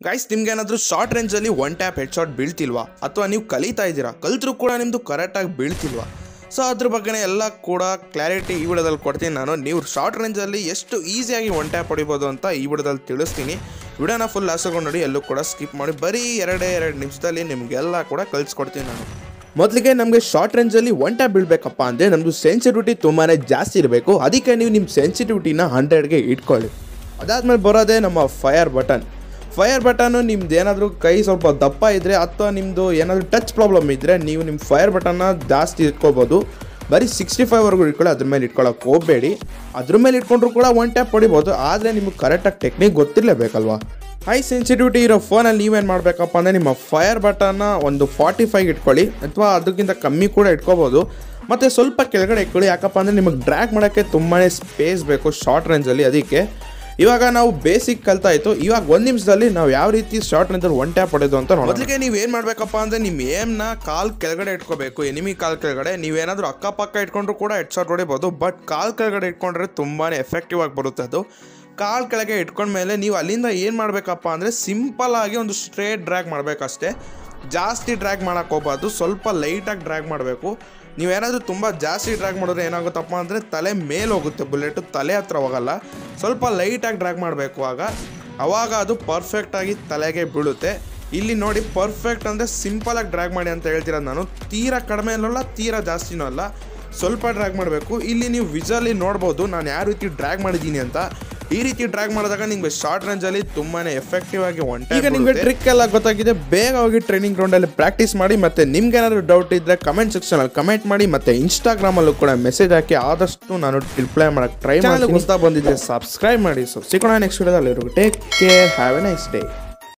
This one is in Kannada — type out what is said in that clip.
ಗೈಸ್ ನಿಮ್ಗೇನಾದರೂ ಶಾರ್ಟ್ ರೇಂಜಲ್ಲಿ ಒನ್ ಟ್ಯಾಪ್ ಹೆಡ್ ಶಾಟ್ ಬೀಳ್ತಿಲ್ವಾ ಅಥವಾ ನೀವು ಕಲಿತಾ ಇದ್ದೀರಾ ಕಲಿತರೂ ಕೂಡ ನಿಮ್ಮದು ಕರೆಕ್ಟಾಗಿ ಬೀಳ್ತಿಲ್ವಾ ಸೊ ಅದ್ರ ಬಗ್ಗೆ ಎಲ್ಲ ಕೂಡ ಕ್ಲಾರಿಟಿ ಈ ವಿಡಿಯೋದಲ್ಲಿ ಕೊಡ್ತೀನಿ ನಾನು. ನೀವು ಶಾರ್ಟ್ ರೇಂಜಲ್ಲಿ ಎಷ್ಟು ಈಸಿಯಾಗಿ ಒನ್ ಟ್ಯಾಪ್ ಹೊಡಿಬೋದು ಅಂತ ಈ ವಿಡಿಯೋದಲ್ಲಿ ತಿಳಿಸ್ತೀನಿ. ವಿಡಿಯೋನ ಫುಲ್ ಲಾಸ್ಟ್ಕೊಂಡು ನೋಡಿ, ಎಲ್ಲೂ ಕೂಡ ಸ್ಕಿಪ್ ಮಾಡಿ, ಬರೀ ಎರಡು ನಿಮಿಷದಲ್ಲಿ ನಿಮಗೆಲ್ಲ ಕೂಡ ಕಲಿಸ್ಕೊಡ್ತೀನಿ ನಾನು. ಮೊದಲಿಗೆ ನಮಗೆ ಶಾರ್ಟ್ ರೇಂಜಲ್ಲಿ ಒನ್ ಟ್ಯಾಪ್ ಬೀಳಬೇಕಪ್ಪ ಅಂದರೆ ನಮ್ಮದು ಸೆನ್ಸಿಟಿವಿಟಿ ತುಂಬಾ ಜಾಸ್ತಿ ಇರಬೇಕು. ಅದಕ್ಕೆ ನೀವು ನಿಮ್ಮ ಸೆನ್ಸಿಟಿವಿಟಿನ 100ಗೆ ಇಟ್ಕೊಳ್ಳಿ. ಅದಾದಮೇಲೆ ಬರೋದೇ ನಮ್ಮ ಫೈರ್ ಬಟನ್ನು ನಿಮ್ದು ಏನಾದರೂ ಕೈ ಸ್ವಲ್ಪ ದಪ್ಪ ಇದ್ದರೆ ಅಥವಾ ನಿಮ್ಮದು ಏನಾದರೂ ಟಚ್ ಪ್ರಾಬ್ಲಮ್ ಇದ್ದರೆ ನೀವು ನಿಮ್ಮ ಫೈರ್ ಬಟನ್ನ ಜಾಸ್ತಿ ಇಟ್ಕೋಬೋದು. ಬರೀ 65ವರೆಗೂ ಇಟ್ಕೊಳ್ಳಿ, ಅದ್ರ ಮೇಲೆ ಇಟ್ಕೊಳ್ಳೋಕೆ ಹೋಗಬೇಡಿ. ಅದ್ರ ಮೇಲೆ ಇಟ್ಕೊಂಡ್ರು ಕೂಡ ಒನ್ ಟ್ಯಾಪ್ ಹೊಡಿಬೋದು, ಆದರೆ ನಿಮಗೆ ಕರೆಕ್ಟಾಗಿ ಟೆಕ್ನಿಕ್ ಗೊತ್ತಿರಲೇಬೇಕಲ್ವಾ. ಹೈ ಸೆನ್ಸಿಟಿವಿಟಿ ಇರೋ ಫೋನಲ್ಲಿ ನೀವೇನು ಮಾಡಬೇಕಪ್ಪ ಅಂದರೆ ನಿಮ್ಮ ಫೈರ್ ಬಟನ್ನ ಒಂದು 45 ಇಟ್ಕೊಳ್ಳಿ ಅಥವಾ ಅದಕ್ಕಿಂತ ಕಮ್ಮಿ ಕೂಡ ಇಟ್ಕೋಬೋದು. ಮತ್ತು ಸ್ವಲ್ಪ ಕೆಳಗಡೆ ಇಟ್ಕೊಳ್ಳಿ, ಯಾಕಪ್ಪ ಅಂದರೆ ನಿಮಗೆ ಡ್ರ್ಯಾಗ್ ಮಾಡೋಕ್ಕೆ ತುಂಬಾ ಸ್ಪೇಸ್ ಬೇಕು ಶಾರ್ಟ್ ರೇಂಜಲ್ಲಿ. ಅದಕ್ಕೆ ಇವಾಗ ನಾವು ಬೇಸಿಕ್ ಕಲ್ತಾಯಿತು. ಇವಾಗ 1 ನಿಮಿಷದಲ್ಲಿ ನಾವು ಯಾವ ರೀತಿ ಶಾರ್ಟ್ ರೇಂಜಲ್ಲಿ ಒನ್ ಟ್ಯಾಪ್ ಹೊಡೆದು ಅಂತ ನೋಡಿ. ಮೊದಲಿಗೆ ನೀವು ಏನು ಮಾಡಬೇಕಪ್ಪ ಅಂದರೆ ನಿಮ್ಮ ಏಮ್ನ ಕಾಲು ಕೆಳಗಡೆ ಇಟ್ಕೋಬೇಕು, ಎನಿಮಿ ಕಾಲು ಕೆಳಗಡೆ. ನೀವೇನಾದರೂ ಅಕ್ಕಪಕ್ಕ ಇಟ್ಕೊಂಡ್ರು ಕೂಡ ಹೆಡ್ ಶಾಟ್ ಹೊಡಿಬೋದು, ಬಟ್ ಕಾಲು ಕೆಳಗಡೆ ಇಟ್ಕೊಂಡ್ರೆ ತುಂಬಾ ಎಫೆಕ್ಟಿವ್ ಆಗಿ ಬರುತ್ತೆ ಅದು. ಕಾಲು ಕೆಳಗೆ ಇಟ್ಕೊಂಡ್ಮೇಲೆ ನೀವು ಅಲ್ಲಿಂದ ಏನು ಮಾಡಬೇಕಪ್ಪ ಅಂದರೆ ಸಿಂಪಲ್ಲಾಗಿ ಒಂದು ಸ್ಟ್ರೇಟ್ ಡ್ರ್ಯಾಗ್ ಮಾಡಬೇಕಷ್ಟೇ. ಜಾಸ್ತಿ ಡ್ರ್ಯಾಗ್ ಮಾಡೋಕ್ಕೆ ಹೋಗ್ಬಾರ್ದು, ಸ್ವಲ್ಪ ಲೈಟಾಗಿ ಡ್ರ್ಯಾಗ್ ಮಾಡಬೇಕು. ನೀವೇನಾದರೂ ತುಂಬ ಜಾಸ್ತಿ ಡ್ರ್ಯಾಗ್ ಮಾಡಿದ್ರೆ ಏನಾಗುತ್ತಪ್ಪ ಅಂದರೆ ತಲೆ ಮೇಲೆ ಹೋಗುತ್ತೆ, ಬುಲೆಟು ತಲೆ ಹತ್ರ ಹೋಗಲ್ಲ. ಸ್ವಲ್ಪ ಲೈಟಾಗಿ ಡ್ರ್ಯಾಗ್ ಮಾಡಬೇಕು, ಆವಾಗ ಅದು ಪರ್ಫೆಕ್ಟಾಗಿ ತಲೆಗೆ ಬೀಳುತ್ತೆ. ಇಲ್ಲಿ ನೋಡಿ, ಪರ್ಫೆಕ್ಟ್ ಅಂದರೆ ಸಿಂಪಲಾಗಿ ಡ್ರ್ಯಾಗ್ ಮಾಡಿ ಅಂತ ಹೇಳ್ತಿರೋದು ನಾನು. ತೀರಾ ಕಡಿಮೆನೂ ಅಲ್ಲ, ತೀರಾ ಜಾಸ್ತಿನೂ ಅಲ್ಲ, ಸ್ವಲ್ಪ ಡ್ರ್ಯಾಗ್ ಮಾಡಬೇಕು. ಇಲ್ಲಿ ನೀವು ವಿಜುವಲಿ ನೋಡ್ಬೋದು ನಾನು ಯಾವ ರೀತಿ ಡ್ರ್ಯಾಗ್ ಮಾಡಿದ್ದೀನಿ ಅಂತ. ಈ ರೀತಿ ಡ್ರ್ಯಾಗ್ ಮಾಡಿದಾಗ ನಿಮಗೆ ಶಾರ್ಟ್ ರೇಂಜಲ್ಲಿ ತುಂಬಾ ಎಫೆಕ್ಟಿವ್ ಆಗಿ ಒನ್ ಟ್ಯಾಪ್. ಈಗ ನಿಮಗೆ ಟ್ರಿಕ್ ಎಲ್ಲ ಗೊತ್ತಾಗಿದೆ, ಬೇಗ ಹೋಗಿ ಟ್ರೈನಿಂಗ್ ಗ್ರೌಂಡಲ್ಲಿ ಪ್ರಾಕ್ಟೀಸ್ ಮಾಡಿ. ಮತ್ತು ನಿಮ್ಗೆ ಏನಾದರೂ ಡೌಟ್ ಇದ್ದರೆ ಕಮೆಂಟ್ ಸೆಕ್ಷನಲ್ಲಿ ಕಮೆಂಟ್ ಮಾಡಿ. ಮತ್ತು ಇನ್ಸ್ಟಾಗ್ರಾಮಲ್ಲೂ ಕೂಡ ಮೆಸೇಜ್ ಹಾಕಿ, ಆದಷ್ಟು ನಾನು ರಿಪ್ಲೈ ಮಾಡೋಕ್ಕೆ ಟ್ರೈ ಮಾಡಿ. ಹೊಸದಾಗಿ ಬಂದಿದ್ದೆ ಸಬ್ಸ್ಕ್ರೈಬ್ ಮಾಡಿ. ಸೊ ಸಿಗೋಣ ನೆಕ್ಸ್ಟ್ ವಿಡಿಯೋದಲ್ಲಿ. Take care, have a nice day.